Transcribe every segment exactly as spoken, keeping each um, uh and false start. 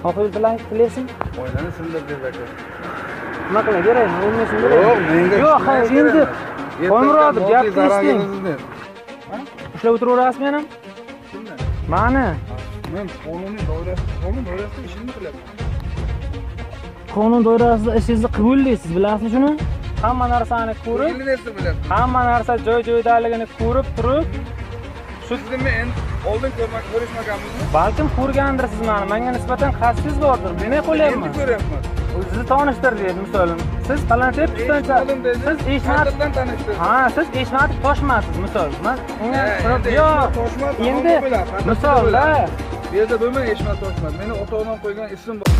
Topib tilaysiz? O'ynani sindirdi aka. Nima qilay beraymi? O'lmasin beraymi? Yo'q, menga. Yo'q, endi Qo'ymurod gapni eshiting. Ha? Ushlab o'tiraverasizmi ham? Kimni? Mani. Men qonuniy doirasida, qonun doirasida ishimni qilyapman. Qonun doirasida ishingizni qilmaysiz, bilasizmi shuni? Hamma narsani ko'rib, Endi nesa bilyapman. hamma narsa joy-joyidaligini ko'rib turib, Shu sizni endi oldin ko'rmak ko'rishmaganmizmi? balkim ko'rgandirsiz meni. Menga nisbatan qasdingiz bordir. Men ne qo'lyapman? Endi ko'ryapman. Sizni tanishtirdik misolim. Siz Palanchep tutancha. Siz Eshmat bilan tanishdik. Ha, siz Eshmatov Toshmasiz misol. Men unga endi yo'q. Toshmat Endi misolda bu yerda bo'lmay Eshmat Toshmat. Meni ota-onam qo'ygan ismim bor.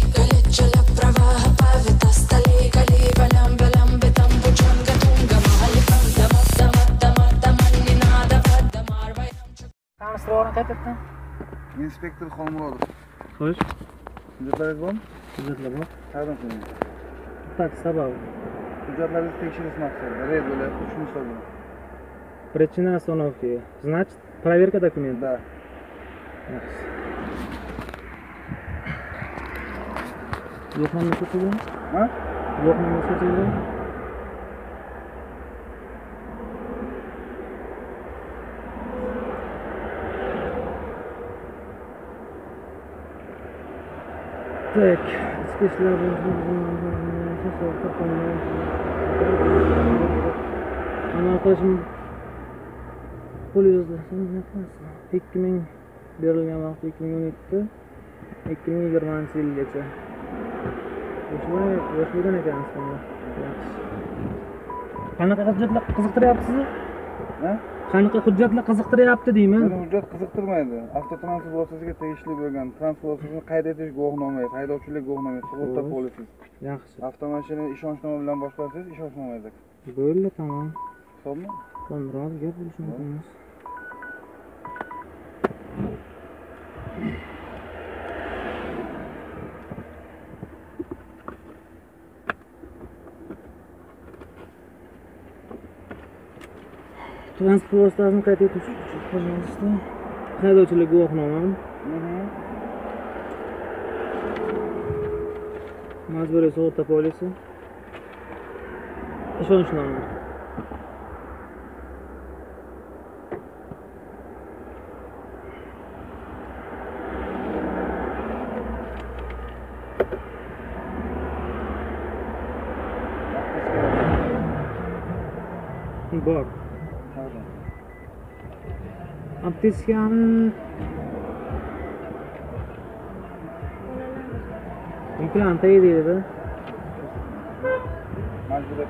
Tanishtirib qaytadan. Inspektor Xolmurodov. Xo'sh, Hujjatlaringiz bormi? hujjatlar bor. Qayerdan qiling? Tak, sababi. Hujjatlaringizni tekshirish maqsadida reyd bo'lib, uch misol bilan. Причина остановки. Значит, проверка документов. Да. Yo'qman nima so'ragan? Ha? Yo'qman nima so'ragan? Так, ichki ishlar ana qilishim qo'l yozdi. ikki ming berilgan vaqt ikki ming o'n yetti ikki ming yigirmanchi yilgacha. O'shlar yoshligidan ekansiz bunda. Yaxshi. Qanaqa hujjatlar qiziqtiryapti sizni? Ha? Qanaqa hujjatlar qiziqtiryapti deyman. Meni hujjat qiziqtirmaydi. Avtotransport vositasiga tegishli bo'lgan transport vositasini qayd etish guvohnomangiz, haydovchilik guvohnomangiz, sug'urta polisingiz. Yaxshi. Avtomashina ishonchnoma bilan boshqarsangiz ishonchnomangiz. Bo'ldi, tamom. Hisobmi? Qo'ng'iroq gap bo'lishi mumkin emas. Transport vositasini qayd etish uchun pожалуйста. Haydovchilik guvohnomam. Majburiy sug'urta polisi. Ishonchnoma. Bor. Aptiskani implanta deydi. Majburiyat.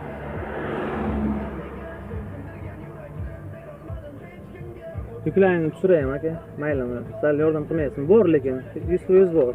Yuklayni tushiraymi aka? Maylimi? Sal yordam qilmaysiz. Bor lekin yuz foiz bor.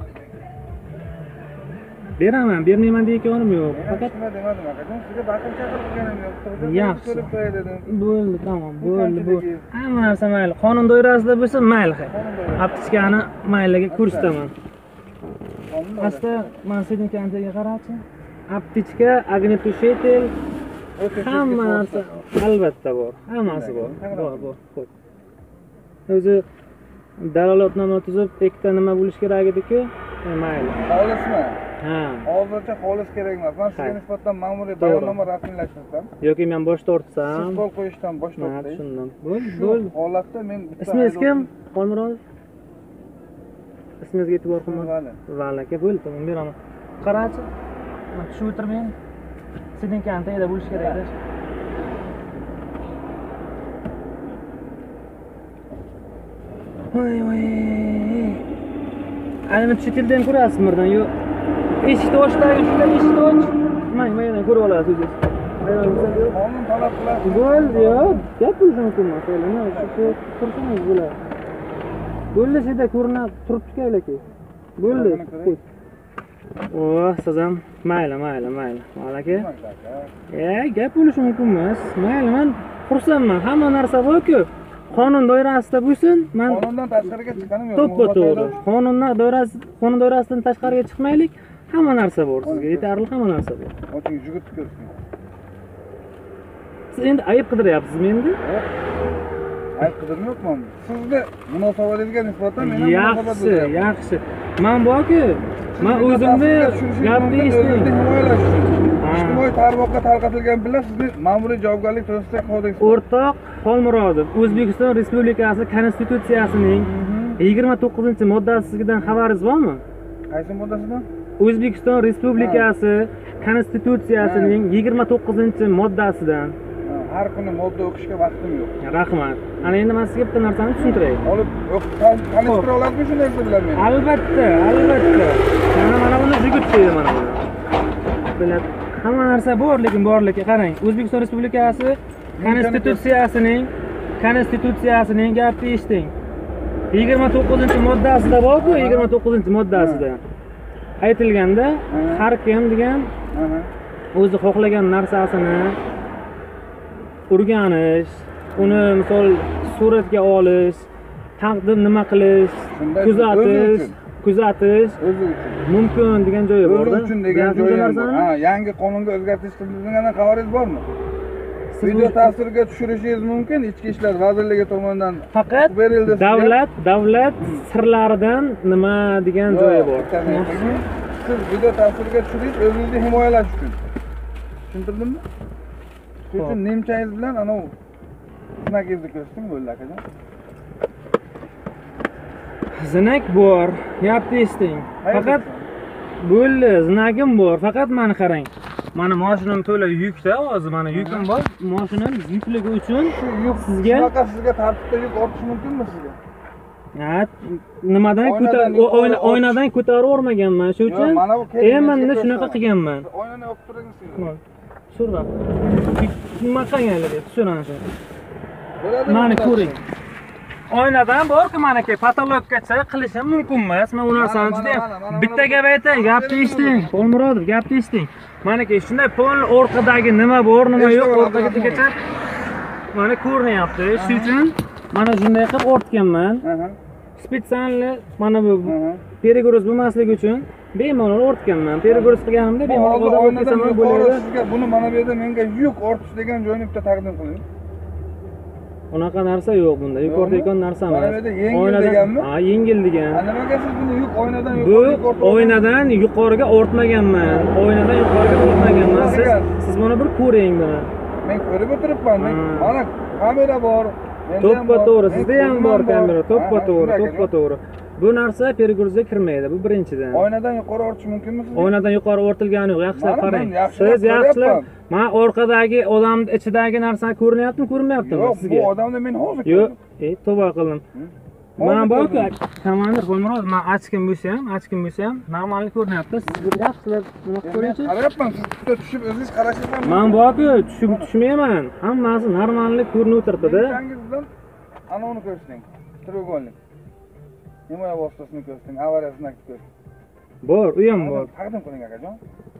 Beraman, bermayman deyotganim yo'q. Faqat nima demadim aka. Sizga baqir chaqir qilganim yo'q. Yaxshi. So'rab qo'y dedim. Bo'ldi, tamom, bo'ldi, bu. Hamma narsa mayli. Qonun doirasida bo'lsa mayli. Aptiskani mayliga ko'rsataman. Asta men sizning kanchaga qarachi. Aptichka, огнетушитель, hamma narsa albatta bor. Hammasi bor. Bor, bor. Xo'p. O'zi dalolatnoma tuzib, ikkita nima bo'lish kerak edi-ku? Mayli. Xolismi? Ha. Hozircha xolis kerak emas. Men sizga nisbatan ma'muriy bayonnoma rasmiylashtirsam, yoki men bosh tortsam, siz qo'l qo'yishdan bosh ha, tortdingiz. tushundim. Bo'ldi, bo'ldi. Holatda men Ismingiz kim? Xolmurodov? Ismingizga e'tibor qilmang. Vali. Vali aka, bo'ldi, tamom, beraman. Qarachi. Tushib o'tirmang. Sizning kantida bo'lish kerak edi. Voy voy. Ana chet eldan ko'rasizmi birdan? Yo'q. Eshikni ochdagi shunday eshikni och. Mang, maydan ko'rib olasiz o'zingiz. Qonun talab qiladi. Bo'ldi, yo'q. Gap bo'lishi mumkin emas. Nima, shu tursangiz bo'ladi. Bo'ldi, sizda ko'rinib turibdi aka. Bo'ldi. O, siz ham mayli, mayli, mayli. Mayli aka. E, gap bo'lishi mumkin emas. Mayli, men xursandman. Hamma narsa bor-ku. Qonun doirasida bo'lsin, men qonundan tashqariga chiqqanim yo'q. To'ppa-to'g'ri. Qonundan doirasi, qonun doirasidan tashqariga chiqmaylik. Hamma narsa bor sizga. Yetarli hamma narsa bor. Oching jigit ko'rsin. Siz endi ayb qidiryapsizmi endi? Ayb qidirmayapman. Sizga munosabatingizga nisbatan men ham munosabat Yaxshi, yaxshi. Men borku, men o'zimni gapni eshiting. Himoyalash uchun. Ijtimoiy tarmoqqa tarqatilgan bilan sizni ma'muriy javobgarlik to'g'risida kodeks. O'rtoq Xolmurodov, O'zbekiston Respublikasi Konstitutsiyasining yigirma to'qqizinchi moddasidan xabaringiz bormi? Qaysi moddasidan? O'zbekiston Respublikasi Konstitutsiyasining yigirma to'qqizinchi moddasidan. Har kuni modda o'qishga vaqtim yo'q. Rahmat. Ana endi men sizga bitta narsani tushuntiray. Olib tanishtira olasizmi shu narsa bilan meni? Albatta, albatta. Mana mana buni jigit deydi mana buni. Bilat hamma narsa bor, lekin borligi qarang. O'zbekiston Respublikasi Konstitutsiyasining Konstitutsiyasining gapini eshiting. yigirma to'qqizinchi moddasida bor-ku, yigirma to'qqizinchi moddasida aytilganda har kim degan o'zi xohlagan narsasini o'rganish, uni misol suratga olish, taqdim nima qilish, kuzatish, kuzatish mumkin degan joyi bor-da. O'zi uchun degan joyi bor. Ha, yangi qonunga o'zgartirish kiritilganidan xabaringiz bormi? Video tasvirga tushirishingiz mumkin Ichki ishlar vazirligi tomonidan. Faqat davlat, davlat sirlaridan nima degan joyi bor. Siz video tasvirga tushirish o'zingizni himoyalash uchun. Tushuntirdimmi? Shuning uchun nemchangiz bilan anov znakingizni ko'rsating bo'ldi akajon. Znak bor, gapni eshiting. Faqat bo'ldi, znagim bor. Faqat meni qarang. Mana mashinam to'la yukda, hozir mana yukim bor. Mashinam yukligi uchun sizga shunaqa sizga tartibda yuk ortish mumkinmi sizga? Ha, nimadan ko'tarib oynadan ko'tarib o'rmaganman, shu uchun endi shunaqa qilganman. Oynani olib turing siz. Shurda. Nima qilganlar tushunasiz? Mani ko'ring. Oynadan borku meniki patologgacha qilishim mumkin emas. Men u narsani juda bitta gap aytay, gapni eshiting. Xolmurodov, gapni eshiting. Meniki shunday pol orqadagi nima bor, nima yo'q, orqagacha mana ko'rinyapti. Shuning uchun mana shunday qilib ortganman. Spesialni mana bu perigoroz bo'lmasligi uchun bemalol ortganman. Perigoroz qilganimda bemalol odam o'tsa ham bo'ladi. Sizga buni mana bu yerda menga yuk ortish degan joyni bitta taqdim qiling. Unaqa narsa yo'q bunda. Yuk ortayotgan narsa emas. Mana bu yerda yengil deganmi? Ha, yengil degan. Nimaga siz buni yuk oynadan yuqoriga ortib? Bu oynadan yuqoriga ortmaganman. Oynadan yuqoriga ortmaganman. Siz siz buni bir ko'ring buni. Men ko'rib o'tiribman. Mana kamera bor. To'ppa to'g'ri, sizda ham bor kamera. To'ppa to'g'ri, to'ppa to'g'ri. Bu narsa perigorozga kirmaydi. Bu birinchidan. Oynadan yuqori ortish mumkinmi sizga? Oynadan yuqori ortilgani yo'q. Yaxshilab qarang. Siz yaxshilab, men orqadagi odamning ichidagi narsani ko'rinyaptimi, ko'rinmayaptimi sizga? Yo'q, bu odamni men hozir ko'rdim. Yo'q, ey, tavba qildim. Men borku, komandir Xolmurodov, men achkim bo'lsa ham, achkim bo'lsa ham normalni ko'rinyapti. Siz bir yaxshilab nima ko'ringchi? Qarayapman, siz bitta tushib o'zingiz qarashingiz. Men borku, tushib tushmayman. Hammasi normalni ko'rinib o'tiribdi-da. Changizdan anavni ko'rsating. Треугольник. Himoya vositasini ko'rsating, avariya znaki ko'rsating. Bor, u ham bor. Taqdim qiling akajon.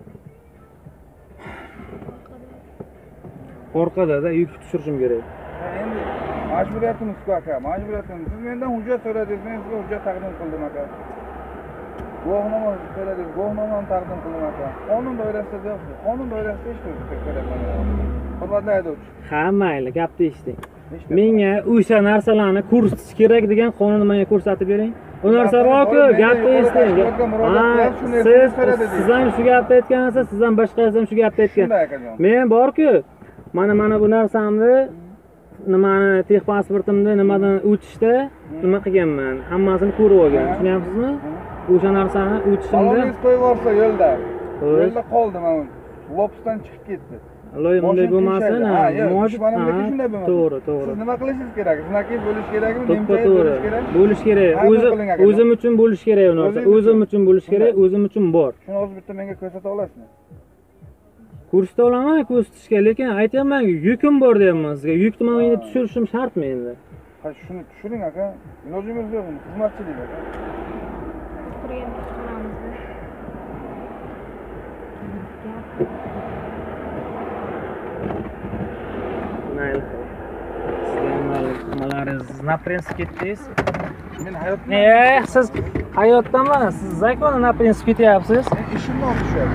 Orqada-da yuk tushirishim kerak. Endi majburiyatimiz-ku aka, majburiyatimiz. Siz mendan hujjat so'radingiz, men sizga hujjat taqdim qildim aka. Guvohnoma so'radingiz, guvohnomani taqdim qildim aka. Qonun doirasida yo'qsiz. Qonun doirasida ish ko'rsatyapman. Hurmatli haydovchi. Ha, mayli, gapni eshiting. Menga o'sha narsalarni ko'rsatish kerak degan qonunni menga ko'rsatib bering. U narsa borku, gapni eshiting. Siz siz ham shu gapni aytgansiz, siz ham boshqasi ham shu gapni aytgan. Men borku, mana mana bu narsamni nimani texpasportimni nimadan o'tishda nima qilganman? Hammasini ko'rib olgan. Tushunyapsizmi? O'sha narsani o'tishimda Olib qo'yib yuborsa yo'lda. Yo'lda qoldi mana. Lobsdan chiqib ketdi. Loy bunday bo'lmasin, ha, mojib shunday bo'lmasin. To'g'ri, to'g'ri. Siz nima qilishingiz kerak? Znakingiz bo'lish kerakmi? To'ppa to'g'ri. Bo'lish kerak. O'zim o'zim uchun bo'lish kerak u narsa. O'zim uchun bo'lish kerak, o'zim uchun bor. Shuni o'zi bitta menga ko'rsata olasizmi? Ko'rsata olaman, ko'rsatishga, lekin aytayapman-ku, yukim bor deyapman sizga. Yukni men endi tushirishim shartmi endi? Ha, shuni tushiring aka. Ilojimiz yo'q, xizmatchilik aka. Turgan tushiramiz. Mayli. Sizlar na prinsip ketdingiz. Men hayotda Eh, siz hayotdami? Siz zakonni na prinsip ketyapsiz. Ishimni olib tushyapti.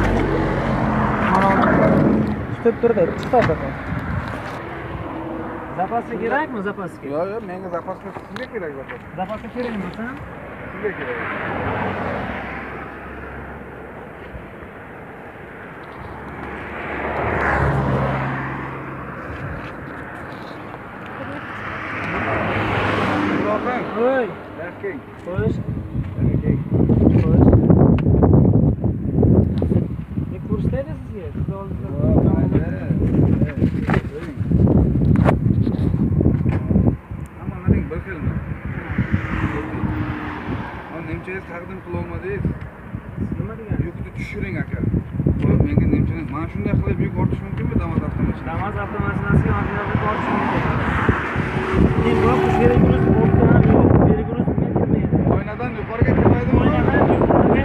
Tutib turdi, chiqadi. Zapaska kerakmi, zapaska? Yo'q, yo'q, menga zapaska sizga kerak zapas. Zapaska kerak emas-a? Sizga kerak. Muroqan, Voy, yaxshi. xo'sh. Yaxshi. Xo'sh. Ne kursda edi sizga? Siz oldinda. Hamma mending bir xilmi? Men nemchaga taqdim qila olmadingiz. Nima degan? Yukni tushiring aka. Menga nemchani mana shunday qilib yuk ortish mumkinmi Damas avtomashinasi? Damas avtomashinasiga ordinatorga tortish mumkin. Men bu berigurus o'rtadan yo'q, berigurus men kirmaydi. Oynadan yuqoriga kirmaydimi? Oynadan yuqoriga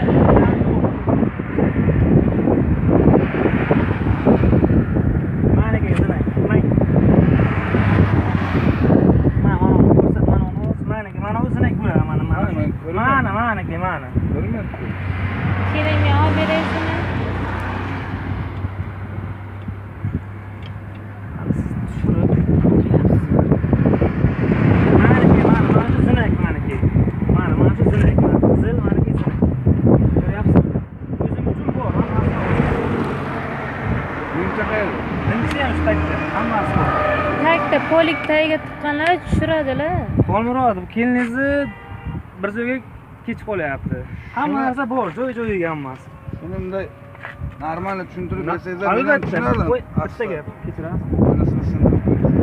mana keldilar. Mana. Mana mana ko'rsat mana mana mana mana o'zinak bo'ladi mana mana. Mana mana ke mana. Ko'ryapsiz. Kerakmi olib beraysizmi? Tagda polik tagiga tiqqanlar tushiradilar. Qo'lmurod, bu keliningizni bir joyga kech qolyapti. Hamma narsa bor, joy-joyiga hammasi. Shunday normal tushuntirib bersangiz, men Albatta, tushunardim. voy, bitta gap, kechirasiz. Oynasini sindirib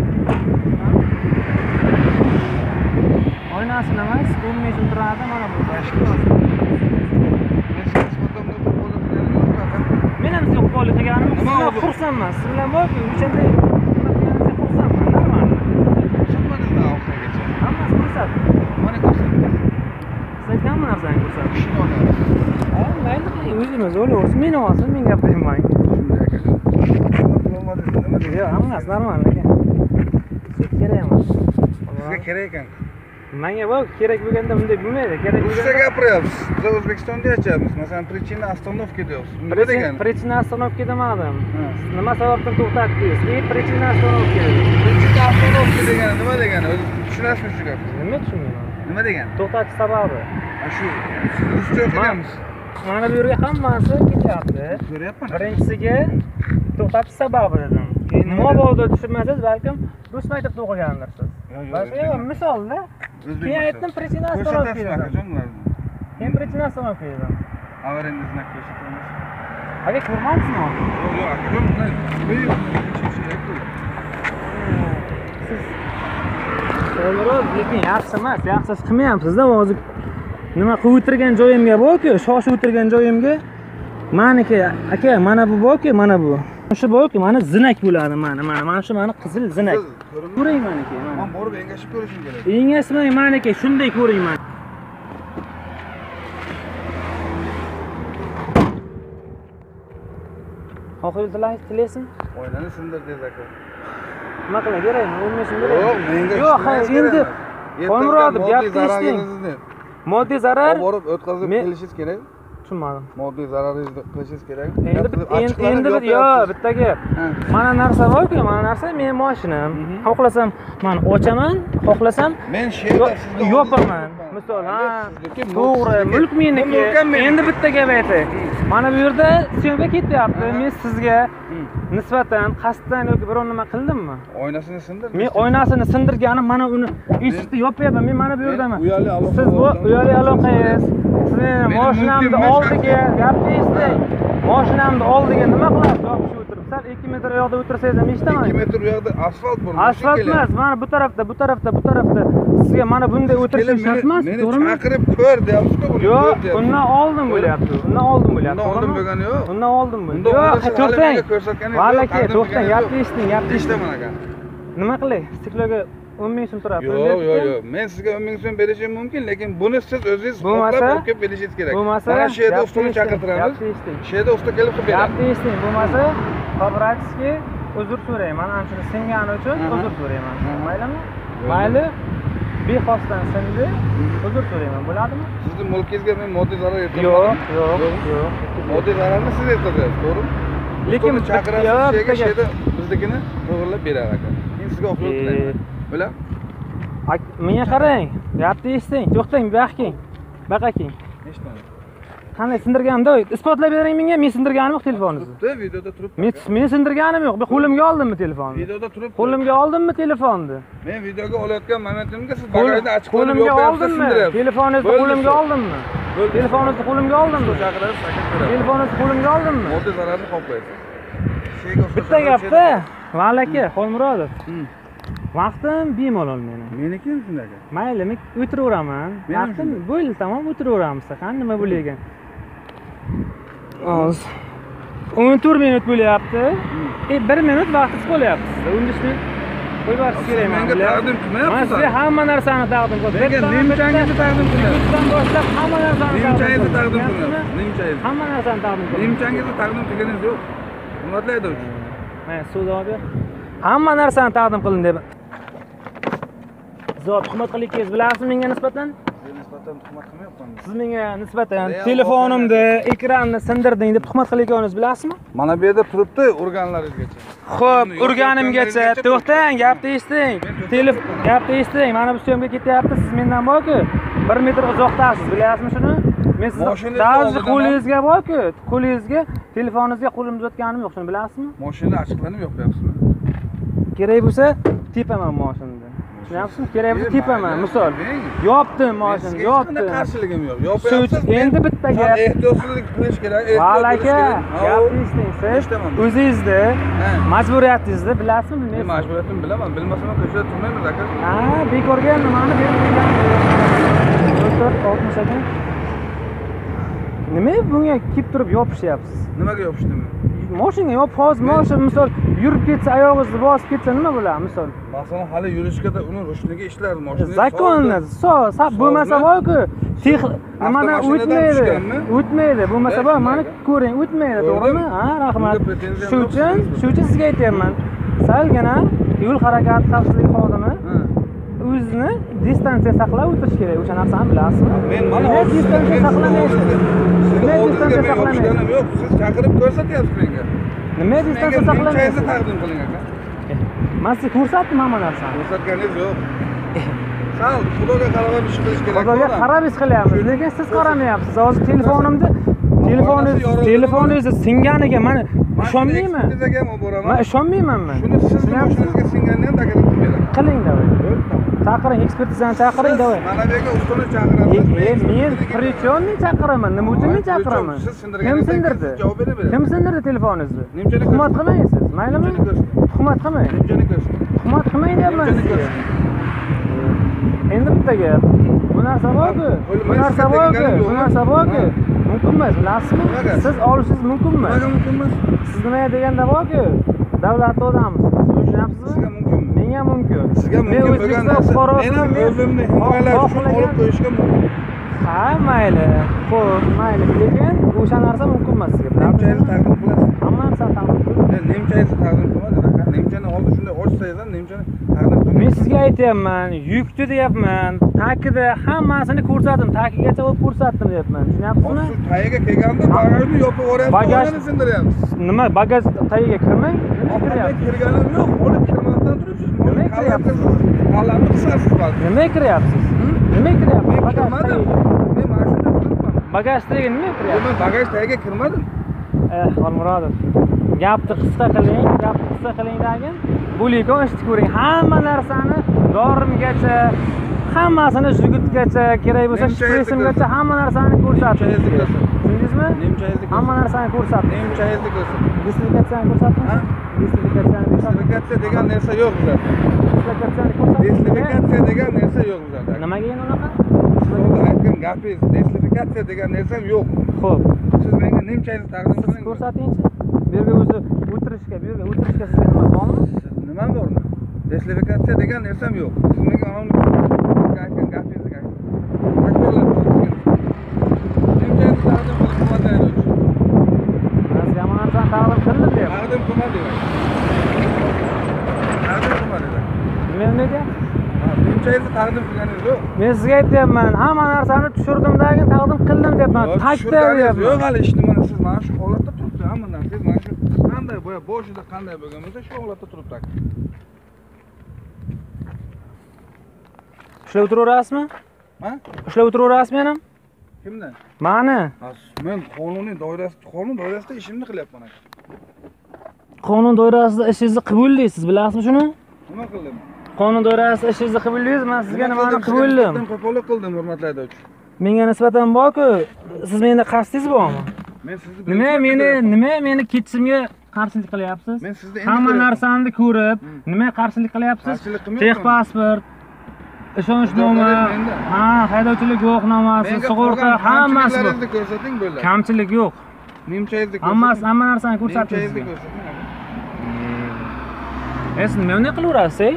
qo'yasiz. Oynasini emas, umumiy turadi mana bu tashkil. Men siz nisbatan bu qo'lda qilganim yo'q aka. Men ham yo'q qo'li qilganim, Nima sizlar u? xursandman. Siz bilan borku, o'shanday nima qilganingizga xursandman, normal. Tushunmadingizmi oxirigacha? Hammasi xursand. Mana ko'rsatdim. Siz aytgan bu narsani ko'rsat. Ishni olyapsiz. Ha, mayli, o'zimiz o'laversin, meni olsin, men gapirmayman. Shunday aka. Qilolmadingiz, nima deysiz? Yo'q, hammasi normal ekan. Sizga kerak emas. Sizga kerak ekan. Menga bu kerak bo'lganda bunday bo'lmaydi. Kerak Ruscha bo'lganda gapiryapsiz. Biz O'zbekistonda yashayapmiz. Masalan, причина остановки deyapsiz. Nima degani? Причина остановки demadim. Ha. Nima sababdan to'xtatdingiz? Ne причина остановки? Причина остановки degani nima degani? O'zingiz tushunasizmi shu gapni? Nima tushunmayman. Nima degani? To'xtatish sababi. Ha shu siz ruscha o'qiganmisiz? Mana bu yerga hammasi ketyapti. Ko'ryapman. Birinchisiga to'xtatish sababi dedim. Mobilda tushunmasangiz, balkim rus maktabda o'qigandirsiz. Boshqa yo'q, misolda. Keyin aytdim причина остановки dedim. Keyin причина остановки dedim. Аварийный знак ko'rsatamiz. Aka ko'rmaysizmi? Yo'q, yo'q, aka, ko'rmayman. Siz To'g'ri, lekin yaxshi emas, yaxshi qilmayapsiz-da, hozir nima qilib o'tirgan joyimga borku, shoshib o'tirgan joyimga meniki, aka, mana bu borku, mana bu. Shu borku, mana zinak bo'ladi, mana, mana, mana shu mani qizil zinak. Ko'ring meniki, mana. Men borib engashib ko'rishim kerak. Engashmang meniki, shunday ko'ring mana. Xo'jayli tilaysizmi? Oynani sindirdingiz aka. Nima qilay beraymi? O'lmaysin beraymi? Yo'q, menga. Yo'q, endi Qo'lmurodov gapni eshiting. Moddiy zarar borib o'tkazib kelishingiz kerak. Tushunmadim. Moddiy zararingizni qilishingiz kerak. Endi endi bir yo'q, bitta gap. Mana narsa borku, mana narsa mening mashinam. Xohlasam men ochaman, xohlasam men she'rda sizga yopaman. Misol, ha, to'g'ri, mulk meniki. Endi bitta gap aytay. Mana bu yerda syomka ketyapti. Men sizga nisbatan qasddan yoki biror nima qildimmi? Oynasini sindirdim. Men oynasini sindirganim, mana uni eshikni yopyapman. Men mana bu yerdaman. Uyali aloqa. Siz bu uyali aloqangiz. Siz mashinamni oldiga gapni eshiting. Mashinamni oldiga nima qilasiz? Yopishib o'tirib, sal ikki metr u yoqda o'tirsangiz ham eshitaman. ikki metr u yoqda asfalt bor. Asfalt emas, mana bu tarafda, bu tarafda, bu tarafda. Sizga mana bunday o'tirishim shart emas, to'g'rimi? Meni chaqirib ko'r deyapsiz-ku buni. Yo'q, undan oldin bo'lyapti. Undan oldin bo'lyapti. Undan oldin bo'lgani yo'q. Undan oldin bo'lyapti. Yo'q, to'xtang. Valaki, to'xtang, gapni eshiting, gapni eshitaman aka. Nima qilay? Stikloga o'n ming so'm turadi. Yo'q, yo'q, yo'q. Men sizga o'n ming so'm berishim mumkin, lekin buni siz o'zingiz qoplab olib kelib berishingiz kerak. Mana shu yerda ustini chaqirtiramiz. Shu yerda usta kelib qilib beradi. Gapni eshiting, bo'lmasa kooperativga uzr so'rayman. Ana shuni singani uchun uzr so'rayman. Maylimi? Mayli. Bexosdan sindi. Uzr so'rayman. Bo'ladimi? Sizning mulkingizga men moddiy zarar yetkazdim. Yo'q, yo'q, yo'q. Moddiy zararni siz yetkazyapsiz, to'g'rimi? Lekin chaqirasiz, shega sheda biznikini to'g'rilab berar aka. Men sizga oqlov tilayman. Bo'la? Menga qarang, gapni eshiting, to'xtang, bu yoqqa keling. Baqa keling. Eshitmadim. Qanday sindirganimda isbotlab bering menga, men sindirganim yo'q telefoningizni. Turibdi, videoda turibdi. Men men sindirganim yo'q. Men qo'limga oldimmi telefonni? Videoda turibdi. Qo'limga oldimmi telefonni? Men videoga olayotgan momentimda siz bagajni ochiq qilib qo'limga yo'qlayapsiz, oldimmi? sindiryapsiz. Telefoningizni qo'limga oldimmi? Telefoningizni qo'limga oldimmi? Chaqirasiz, sakat beradi. Telefoningizni qo'limga oldimmi? Model zararni qoplaysiz. Sheyga Bitta gapda, Vali aka, Xolmurodov. Vaqtim bemalol meni. Meniki shunday. Mayli, men o'tiraveraman. Vaqtim bo'ldi, tamom o'tiraveramiz. Qani nima bo'lagan? Hozir o'n to'rt minut bo'lyapti. E bir minut vaqtingiz qolyapti. o'n besh minut qo'yib yuborsiz kerak. Menga taqdim qilmayapsiz. Men sizga hamma narsani taqdim qilaman. Menga nimchangizni taqdim qilyapsiz. Bundan boshlab hamma narsani Nimchangizni taqdim qilyapsiz. Nimchangizni. Hamma narsani taqdim qilaman. Nimchangizni taqdim qilganingiz yo'q. Hurmatli haydovchi. Men sudovga hamma narsani taqdim qildim deb. Zot tuhmat qilingiz bilasizmi menga nisbatan? Nisbatan tuhmat qilmayapman. Siz menga nisbatan telefonimni, ekranni sindirding deb tuhmat qilayotganingizni bilasizmi? Mana bu yerda turibdi urganlaringizgacha. Xo'p, urganimgacha to'xtang, gapni eshiting. Telefon gapni eshiting. Mana bu syomka ketyapti, siz mendan borku bir metr uzoqdasiz, bilasizmi shuni? Men sizni davzi qo'lingizga borku, qo'lingizga, telefoningizga qo'lim uzatganim yo'q, shuni bilasizmi? Mashina ochiqlanib yo'qyapsizmi? Kerak bo'lsa, tepaman mashinani. Tushunyapsizmi? Kerak bo'lsa tepaman, misol. Yopdim mashinani, yopdim. Qarshiligim yo'q. Yopyapsiz. Endi bitta gap. Ehtiyotsizlik qilish kerak. Vali aka, gapni eshiting. Siz o'zingizni majburiyatingizni bilasizmi? Men majburiyatimni bilaman. Bilmasam ko'chada turmaymiz aka. Ha, bekorga nimani berib qo'ygan? oltmish ekan. Nima bunga kelib turib yopishyapsiz? Nimaga yopishdimi? Mashinaga yop, hozir mashina misol yurib ketsa, oyog'ingizni bosib ketsa nima bo'ladi misol? Masalan, hali yurishgada uni rushniga ishlar mashina. Zakonni, so, sab bo'lmasa borku, nimadan o'tmaydi. O'tmaydi. Bo'lmasa bor, mana ko'ring, o'tmaydi, to'g'rimi? Ha, rahmat. Shu uchun, shu uchun sizga aytayapman. Salgina yo'l harakati xavfsizligi xodimi o'zini distansiya saqlab o'tirish kerak. O'sha narsani bilasizmi? Men mana distansiya saqlamaysiz. Nima distansiya saqlamaysiz? Yo'q, siz chaqirib ko'rsatyapsiz menga. Nima distansiya saqlamaysiz? Menga taqdim qiling aka. Men sizga ko'rsatdim hamma narsani. Ko'rsatganingiz yo'q. Sal, xudoga qarab ish qilish kerak. Xudoga qarab ish qilyapmiz, lekin siz qaramayapsiz. Hozir telefonimda telefoningiz telefoningiz singaniga men ishonmayman. Men ishonmayman men. Shuni siz mashinangizga singanini ham taklif qilib beraman. Qiling davay. Chaqiring, ekspertizani chaqiring davay. Mana bu yerga ustuni chaqirasiz. Men prichon men chaqiraman. Nima uchun men chaqiraman? Kim sindirdi? Javob beraverasiz. Kim sindirdi telefoningizni? Nimchalik Tuhmat qilmaysiz, maylimi? Tuhmat qilmang. Nimchalik ko'rsin. Tuhmat qilmang deyapman sizga. Endi bitta gap. Bu narsa borku, bu narsa borku, bu narsa borku. Mumkin emas, bilasizmi? Siz olishingiz mumkin emas. Nimaga mumkin emas? Siz nima deganda borku, davlat odamisiz. Tushunyapsizmi? Sizga mumkinmi? Menga mumkin. Sizga mumkin bo'lgan narsa men o'zimni himoyalash uchun olib qo'yishga mumkin. Ha, mayli. Xo'p, mayli. Lekin o'sha narsa mumkin emas sizga. Nimchangizni taqdim qilasiz. Hamma narsani taqdim qiling. Men nimchangizni taqdim qilmadim aka. Nimchani hozir shunday ochsangiz ham nimchani taqdim qilmayman. Men sizga aytyapman, yukni deyapman. Takida hammasini ko'rsatdim, takigacha olib ko'rsatdim deyapman. Tushunyapsizmi? Shu tagiga kelganda bagajni yopib yuboryapsiz, bagajni sindiryapsiz. Nima, bagaj tagiga kirmang? Oxirida kirganim yo'q, olib kirmasdan turibsiz. Nima kiryapsiz? Qalbni qisasiz balki. Nima kiryapsiz? Nima kiryapsiz? Men kirmadim. Men mana shunda turibman. Bagaj tagiga nima kiryapsiz? Men bagaj tagiga kirmadim. Eh, Xolmurodov. Gapni qisqa qiling, gapni qisqa qiling dagin. Bo'likon eshitib ko'ring. Hamma narsani dorimgacha, hammasini jigutgacha, kerak bo'lsa shpresimgacha hamma narsani ko'rsatdim. Tushundingizmi? Hamma narsani ko'rsatdim. Nimchangizni ko'rsating. Dislikatsiyani ko'rsatdim. Ha? Dislikatsiyani ko'rsatdim. Dislikatsiya degan narsa yo'q bizda. Dislikatsiyani ko'rsatdim. Dislikatsiya degan narsa yo'q bizda. Nimaga endi unaqa? Sizga aytgan gapingiz, dislikatsiya degan narsa yo'q. Xo'p. Siz menga nimchangizni taqdim qiling. Ko'rsatingchi. Bu yerga o'zi o'tirishga, bu yerga o'tirishga sizga nima bormi? Nima bormi? Dislikatsiya degan narsam yo'q. Siz menga ana aytgan gapingizni ayting. Takrorlayman sizga. Nimchangizni taqdim qiling, hurmatli haydovchi. Men sizga hamma narsani taqdim qildim deyapman. Taqdim qilmadim. Taqdim qilmadim. Nima deyapsiz? Nimchangizni taqdim qilganingiz yo'q. Men sizga aytyapman, hamma narsani tushirdim dagin, taqdim qildim deyapman. Takda deyapman. Yo'q, hali ishni mana siz mana shu holatda turibdi, hamma narsa mana shu qanday bo'ya boshida qanday bo'lgan bo'lsa shu holatda turibdi. Ushlab o'tiraverasizmi? Ha? Ushlab o'tiraverasizmi yana? Kimdan? Mani. Men qonuniy doirasida, qonun doirasida ishimni qilyapman aka. Qonun doirasida ishingizni qabullaysiz, bilasizmi shuni? Nima qildim? Qonun doirasida ishingizni qabullaysiz, men sizga nimani qabullayman? Qo'pollik qildim, hurmatli haydovchi. Menga nisbatan borku, siz menda qasdingiz bormi? Men sizni Nima meni, nima meni ketishimga qarshilik qilyapsiz? Men sizni endi hamma ko'ryapman. narsani ko'rib, nima qarshilik qilyapsiz? Qarshilik qilmayapman. Texpasport, ishonchnoma, ha, haydovchilik guvohnomasi, sug'urta, hammasi bor. Kamchiliklaringizni ko'rsating bo'ladi. Kamchilik yo'q. Nimchangizni ko'rsating. Hammasi, hamma narsani ko'rsatingiz. Nimchangizni ko'rsating. Siz nima bunday qilaverasiz?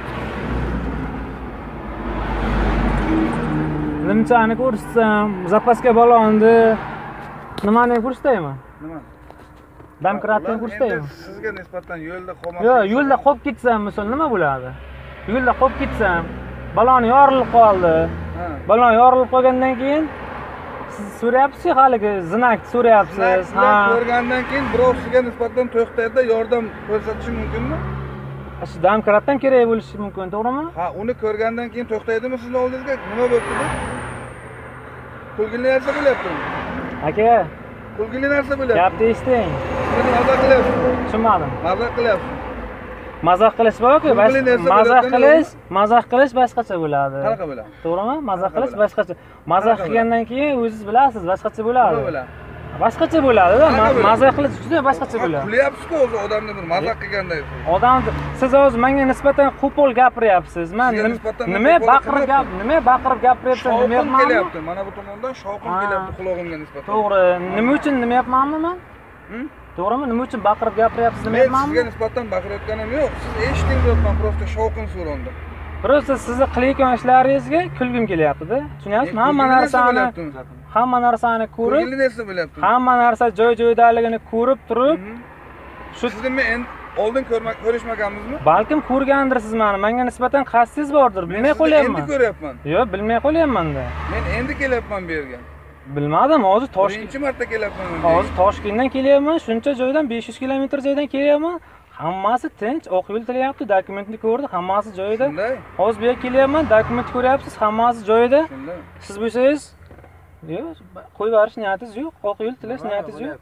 Nimchani ko'rsatsam, zapaska balonni nimani ko'rsataymi? Nima? Domkratni ko'rsataymi? Sizga nisbatan yo'lda qolmas. Yo'q, yo'lda qolib ketsam, misol nima bo'ladi? Yo'lda qolib ketsam, balon yorilib qoldi. Balon yorilib qolgandan keyin siz so'rayapsiz, haligi znak so'rayapsiz. Ha. Ko'rgandan keyin birov sizga nisbatan to'xtaydi, yordam ko'rsatishi mumkinmi? Shu domkratdan kerak bo'lishi mumkin, to'g'rimi? Ha, uni ko'rgandan keyin to'xtaydimi sizning oldingizga? Nima bo'libdi bu? Kulgili narsa bo'lyaptimi? Aka, kulgili narsa bo'lyapti. gapni eshiting. Siz mazax qilyapsiz. Tushunmadim. Mazax qilyapsiz. Mazax qilish borku, mazax qilish, mazax qilish boshqacha bo'ladi. Qanaqa bo'ladi? To'g'rimi? Mazax qilish boshqacha. Mazax qilgandan keyin o'zingiz bilasiz, boshqacha bo'ladi. Nima bo'ladi? Boshqacha bo'ladi-da. Mazax qilish juda boshqacha bo'ladi. Kulyapsiz-ku o'zi odamni bir mazax qilganday. Odam siz hozir menga nisbatan qo'pol gapiryapsiz. Men nima baqirib gap, nima baqirib gapiryapsiz, nima Shovqin kelyapti. Mana bu tomondan shovqin kelyapti quloqimga nisbatan. To'g'ri. Nima uchun nima yapmanmi men? To'g'rimi? Nima uchun baqirib gapiryapsiz, nima yapmanmi? Men sizga nisbatan baqirayotganim yo'q. Siz eshiting deyapman, prosta shovqin suronda. Prosta sizni qilayotgan ishlaringizga kulgim kelyapti-da. Tushunyapsizmi? Hamma narsani hamma narsani ko'rib, kulgili narsa bo'lyapti. hamma narsa joy-joyidaligini ko'rib turib, shu sizni men oldin ko'rmak ko'rishmaganmizmi? Balkim ko'rgandirsiz meni. Menga nisbatan qasdingiz bordir. Bilmay qo'yapman. Endi ko'ryapman. Yo'q, bilmay qo'yapman-da. Men endi kelyapman bu yerga. Bilmadim, hozir Toshkent. Birinchi marta kelyapman men. Hozir Toshkentdan kelyapman, shuncha joydan besh yuz kilometr joydan kelyapman. Hammasi tinch, oq yo'l tilayapti, dokumentni ko'rdi, hammasi joyida. Hozir bu yerga kelyapman, dokumentni ko'ryapsiz, hammasi joyida. Siz bo'lsangiz, yo'q, qo'yib yuborish niyatingiz yo'q, oq yo'l tilash niyatingiz yo'q.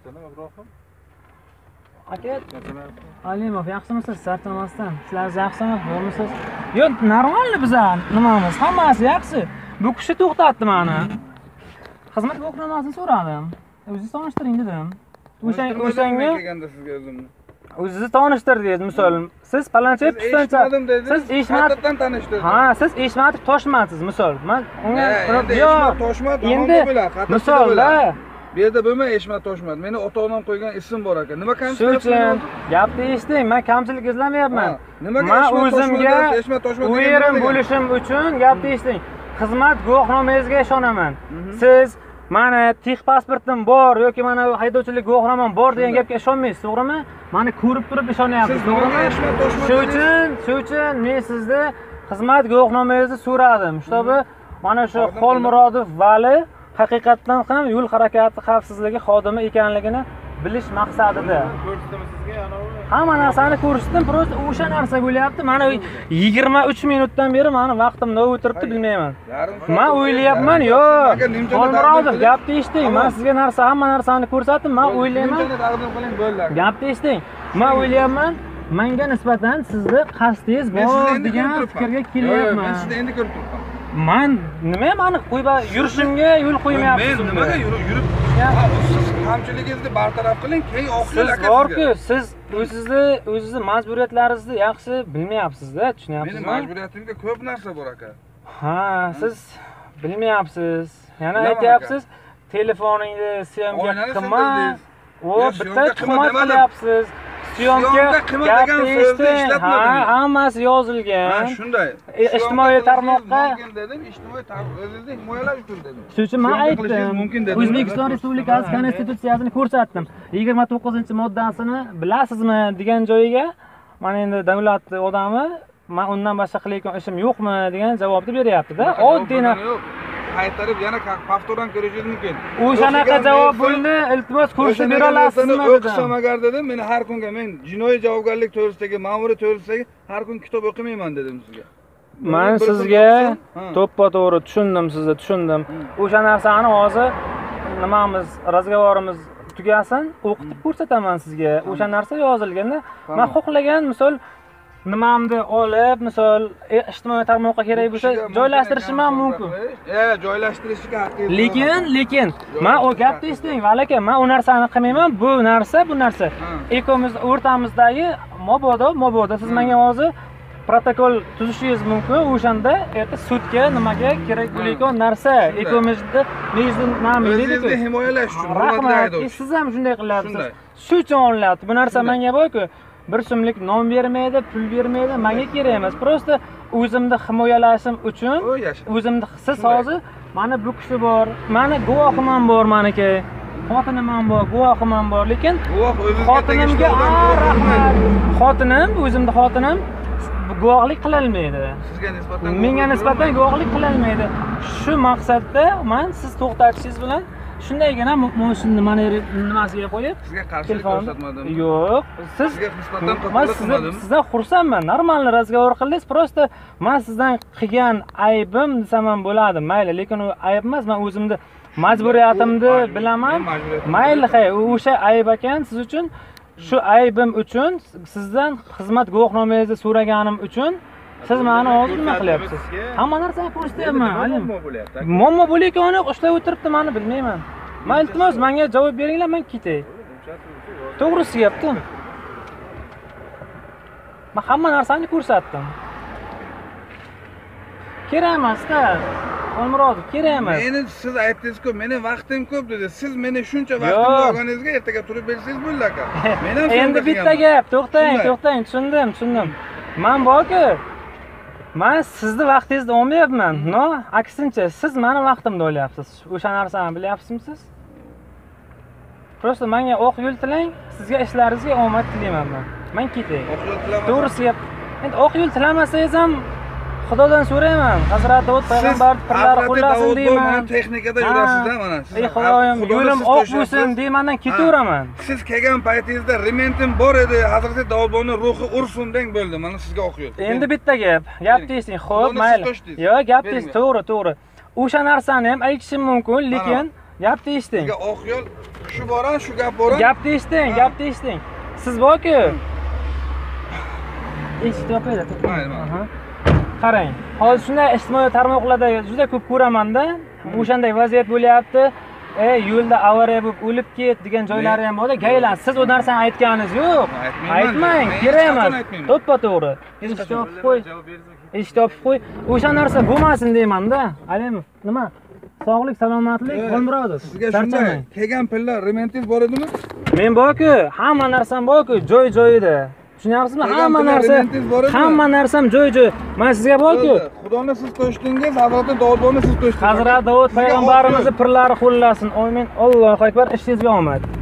Aka, Alimov, yaxshimisiz? Sarchamasdan. Sizlar yaxshimi? Bo'lmisiz? Yo'q, normalni bizlar nimamiz, hammasi yaxshi. Bu kishi to'xtatdi meni. Xizmat guvohnomasini so'radim. O'zingiz tanishtiring dedim. O'sha o'shanga kelganda sizga o'zimni. O'zingizni tanishtirdingiz, misol. Siz Palanchev pistoncha. Siz Eshmatov tanishtirdim. Ha, siz Eshmatov Toshmatsiz, misol. Men unga yo'q, Toshmat endi misolda bu yerda bo'lmay Eshmat Toshmat. Meni ota-onam qo'ygan ism bor ekan. Nima kamchilik? Shu uchun gapni eshiting, men kamchilik izlamayapman. Nimaga men Eshmat o'zimga Eshmat Toshmat u yerim bo'lishim uchun gapni eshiting. Xizmat guvohnomangizga ishonaman. Siz mana texpasportim bor yoki mana haydovchilik guvohnomam bor degan gapga ishonmaysiz, to'g'rimi? Meni ko'rib turib ishonyapsiz, to'g'rimi? Shu uchun, shu uchun men sizda xizmat guvohnomangizni so'radim. Shtobi mana shu Xolmurodov Vali haqiqatan ham yo'l harakati xavfsizligi xodimi ekanligini bilish maqsadida. Hamma narsani ko'rsatdim, prosta o'sha narsa bo'lyapti. Mana yigirma uch minutdan beri meni vaqtimda o'tiribdi, bilmayman. Men o'ylayapman, yo'q. Xolmurodov, gapni eshiting. Men sizga narsa, hamma narsani ko'rsatdim. Men o'ylayman. Gapni eshiting. Men o'ylayapman, menga nisbatan sizni qasdingiz bor degan fikrga kelyapman. Men sizni endi ko'rib turibman. Men nima meni qo'yib yurishimga yo'l qo'ymayapsiz. Men nimaga yurib? Siz kamchiligingizni bartaraf qiling, keyin oq yo'l aka. Siz borku, siz o'zingizni, o'zingizni majburiyatingizni yaxshi bilmayapsiz-da, tushunyapsizmi? Mening majburiyatimga ko'p narsa bor aka. Ha, siz bilmayapsiz. Yana aytyapsiz, telefoningni syomka qilmas. O, bitta tuhmat qilyapsiz. Syomka gapni eshiting. Ha, hammasi yozilgan. Ha, shunday. Ijtimoiy tarmoqqa dedim, ijtimoiy tarmoq o'zingizni himoyalash uchun dedim. Shuning uchun men aytdim. O'zbekiston Respublikasi Konstitutsiyasini ko'rsatdim. yigirma to'qqizinchi moddasini bilasizmi degan joyiga, mana endi davlat odami, men undan boshqa qilayotgan ishim yo'qmi degan javobni beryapti-da. Oddiy qaytarib yana повторdan ko'rishingiz mumkin. O'shanaqa javob bo'ldi, iltimos ko'rsatib bera olasizmi dedim. O'qisam agar dedim, men har kunga men jinoiy javobgarlik to'g'risidagi, ma'muriy to'g'risidagi har kun kitob o'qimayman dedim sizga. Men sizga to'ppa-to'g'ri tushundim, sizni tushundim. O'sha narsani hozir nimamiz, razgovorimiz tugasin, o'qitib ko'rsataman sizga. O'sha narsa yozilganda, men xohlagan misol nimamni olib, misol ijtimoiy tarmoqqa kerak bo'lsa, joylashtirishim ham mumkin. E, joylashtirishga haqqingiz. Lekin, lekin men o gapni eslang, valaka, men o narsani qilmayman. Bu narsa, bu narsa ekomiz o'rtamizdagi mabodo, mabodo siz menga hozir protokol tuzishingiz mumkin. O'shanda erta sudga nimaga kerak bo'lgan narsa ekomizda mezun nami deydi-ku. O'zingizni himoyalash uchun rahmat. Siz ham shunday qilyapsiz. Shu uchun olinadi. Bu narsa menga borku, bir so'mlik non bermaydi, pul bermaydi, menga kerak emas. Prosta o'zimni himoyalashim uchun, o'zimni siz hozir mana bu kishi bor, mani guvohim ham bor meniki. Xotinim ham bor, guvohim ham bor, lekin guvoh o'zingizga xotinimga rahmat. Xotinim, o'zimni xotinim guvohlik qilolmaydi. Sizga nisbatan menga nisbatan guvohlik qilolmaydi. Shu maqsadda men siz to'xtatishingiz bilan shundaygina moshini mana nimasiga qo'yib, sizga qarshilik ko'rsatmadim. Yo'q, siz sizga nisbatan qo'pollik qilmadim. Sizdan xursandman. Normal razgovor qildingiz, prosta men sizdan qilgan aybim desam ham bo'ladi. Mayli, lekin u ayb emas, men o'zimni majburiyatimni bilaman. Mayli, hay, o'sha ayb ekan siz uchun. Shu aybim uchun sizdan xizmat guvohnomangizni so'raganim uchun siz meni hozir nima qilyapsiz? Hamma narsani ko'rsatyapman, alim. Muammo bo'layotgani ushlab o'tiribdi, meni bilmayman. Men iltimos menga javob beringlar, men ketay. To'g'risi gapdi. Men hamma narsani ko'rsatdim. Kerak emas-da. Olmurodov, kerak emas. Meni siz aytdingiz-ku, meni vaqtim ko'p dedi. Siz meni shuncha vaqtimni olganingizga ertaga turib bersangiz bo'ldi aka. Men ham endi bitta gap, to'xtang, to'xtang, tushundim, tushundim. Men borku, men sizni vaqtingizni olmayapman. No, aksincha, siz meni vaqtimni olyapsiz. O'sha narsani bilyapsizmi siz? Prosta menga o'q yo'l tilang, sizga ishlaringizga omad tilayman men. Men ketay. O'q yo'l tilaman. To'g'risi gap. Endi o'q yo'l tilamasangiz ham Xudodan so'rayman. Hazrat Davud payg'ambar pirlari qo'llasin deyman. Siz texnikada yurasiz-da mana. Ey Xudoyim, yo'lim oq bo'lsin deymandan ketaveraman. Siz kelgan paytingizda rementim bor edi, Hazrat Davudning ruhi ursin deng bo'ldi. Mana sizga o'q yo'l. Endi bitta gap. Gap deysiz, xo'p, mayli. Yo'q, gap deysiz, to'g'ri, to'g'ri. O'sha narsani ham aytishim mumkin, lekin gap deysiz. Sizga o'q yo'l, shu boran, shu gap boran. Gap deysiz, gap deysiz. Siz borku. Eshitib yopaylik. Aha. Qarang, hozir shunday ijtimoiy tarmoqlarda juda ko'p ko'raman-da, o'shanday vaziyat bo'lyapti. Ey, yo'lda avariya bo'lib o'lib ket degan joylari ham bor-da. Gaylan, siz o narsani aytganingiz yo'q. Aytmang, kerak emas. To'ppa-to'g'ri. Eshitib topib qo'y. Eshitib topib qo'y. O'sha narsa bo'lmasin deyman-da. Alimov, nima? Sog'lik, salomatlik, Olmurodov. Sizga shunday kelgan pullar rementingiz bor edimi? Men borku, hamma narsam borku, joy-joyida. Tushunyapsizmi? Hamma narsa, hamma narsam joy-joy. Men sizga borku, Xudoni siz to'shdingiz, Hazrat Davudni siz to'shdingiz. Hazrat Davud payg'ambarimizni pirlari qo'llasin. Amin. Allohu akbar. Ishingizga omad.